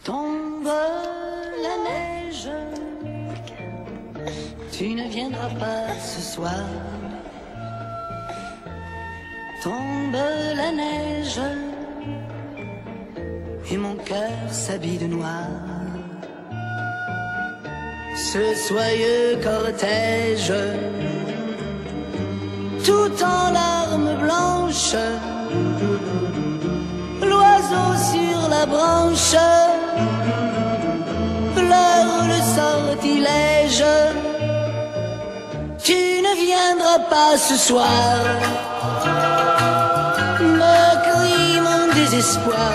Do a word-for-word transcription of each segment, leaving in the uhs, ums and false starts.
Tombe la neige, tu ne viendras pas ce soir. Tombe la neige, et mon cœur s'habille de noir. Ce soyeux cortège, tout en larmes blanches, l'oiseau sur la branche pleure le sortilège. Tu ne viendras pas ce soir, me crie mon désespoir.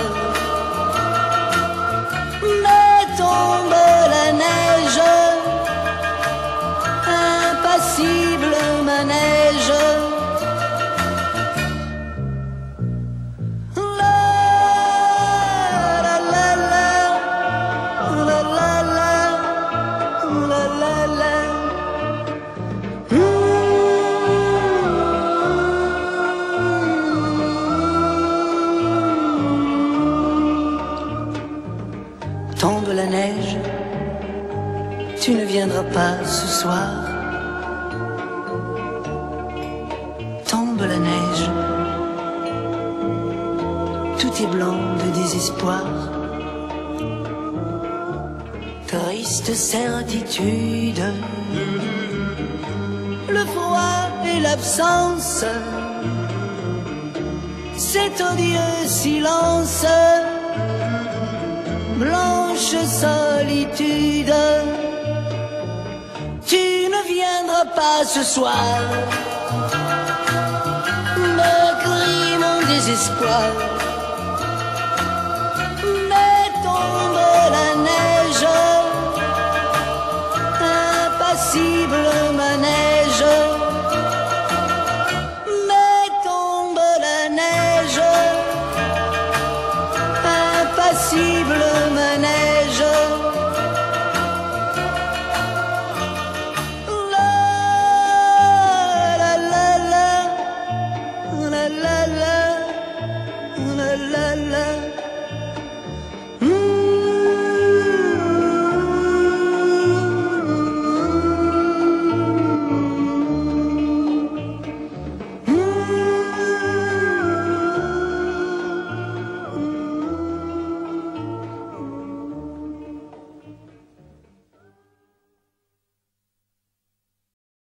Mais tombe la neige, impassible manège. Tombe la neige, tu ne viendras pas ce soir. Tombe la neige, tout est blanc de désespoir. Triste certitude, le froid et l'absence, cet odieux silence. Blanche solitude, tu ne viendras pas ce soir, me crie mon désespoir. Mais tombe la neige, impassible